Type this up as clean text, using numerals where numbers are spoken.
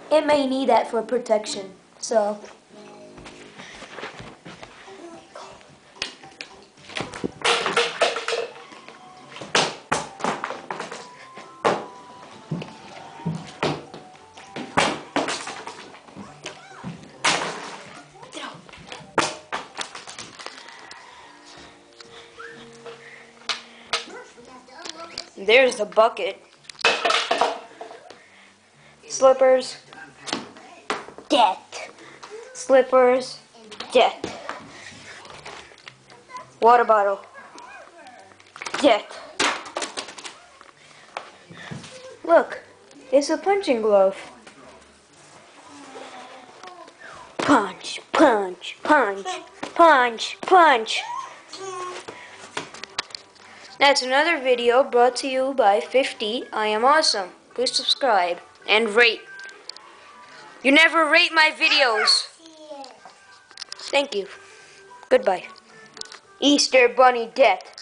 It may need that for protection, so. There's the bucket. Slippers, death. Slippers, death. Water bottle, death. Look, it's a punching glove. Punch, punch, punch, punch, punch. That's another video brought to you by 50 I Am Awesome. Please subscribe and rate. You never rate my videos. Thank you. Goodbye. Easter Bunny death.